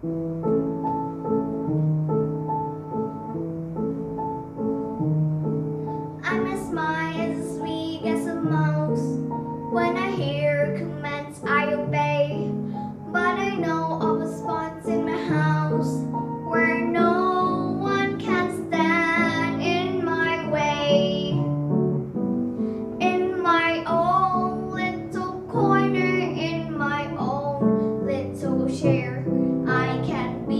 I'm as smile as sweet as a mouse. When I hear commands, I obey. But I know of a spot in my house where no one can stand in my way. In my own little corner, in my own little chair, I can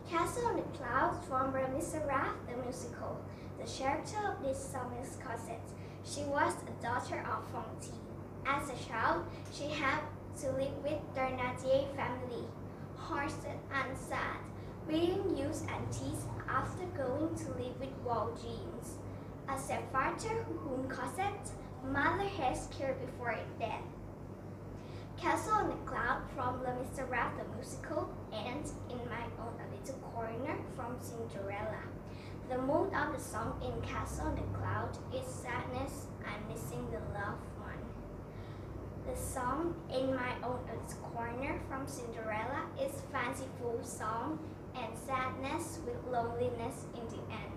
Castle on the Clouds from Les Miserables, the musical. The character of this song is Cosette. She was a daughter of Fantine. As a child, she had to live with Thénardier family, harsher and sad, being used and teased after going to live with Waljeans, a stepfather whom Cosette, mother, has cared before death. Castle on the Cloud from Les Miserables, the musical, and In My Own a Little Corner from Cinderella. The mood of the song in Castle on the Cloud is sadness and missing the loved one. The song In My Own a Little Corner from Cinderella is fanciful song and sadness with loneliness in the end.